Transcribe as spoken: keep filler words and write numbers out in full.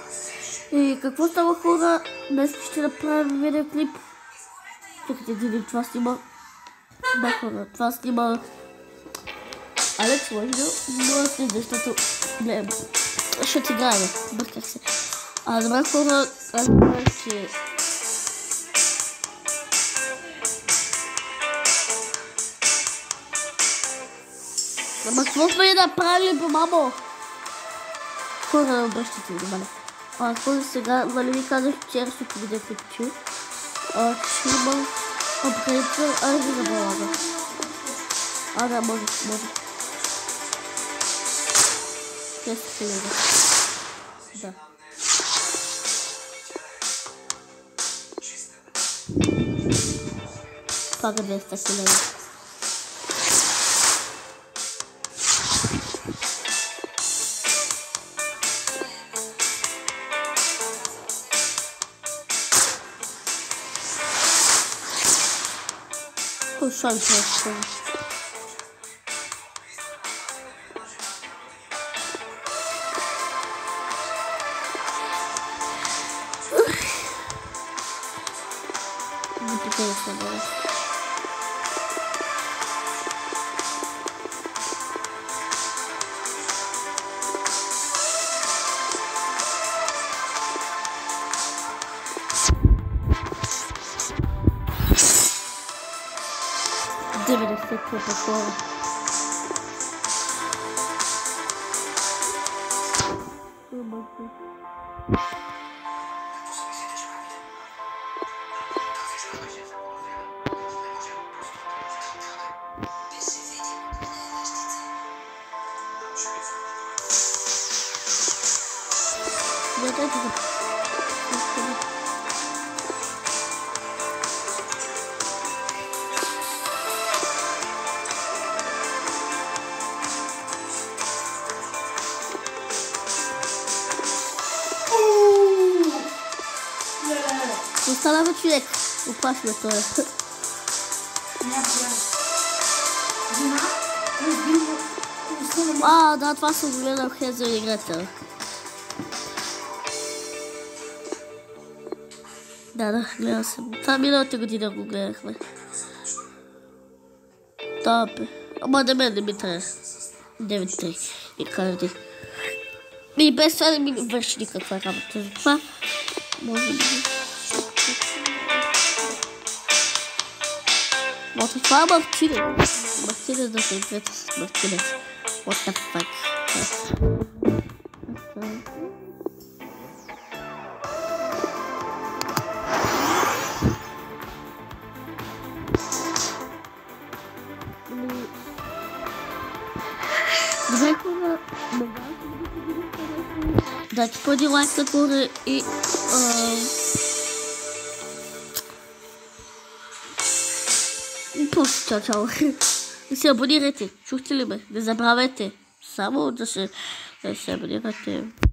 И какво става, хора? Днес ще направим видеоклип. Чакайте, дили, това снима. Да, хора, това снима Алекс Лъжно, но не, защото не, защото играем, бърках се. А, добре, хора, аз говоря, че ама какво сме направили, бе, мамо? Хора, обръщате внимание. А, хора, сега, нали ви казах, вчера ще поведя клипче. А, ще имам апгрейдка, а не ви забавяга. А, да, може, може. двеста хиляди. Да. Пага двеста хиляди. Шанс нещо. Не питай се, бе. деветдесет пет хора. Остава човек. Опасно това е. А, да, това съм гледал Хеза играта. Да, да, гледал съм. Това миналата година го гледахме. Да, бе. Ама на мен не ми трябва. девет три и кажди. И без това не ми върши никаква работа. Затова може би... Вот това е Мартинес. Мартинес да се играта с Мартинес. What the fuck. Добре, хора, дайте преди лайк на хора и... Просто чао, чао. И се абонирайте. Чухте ли ме? Не забравяйте. Само да се, да се абонирате.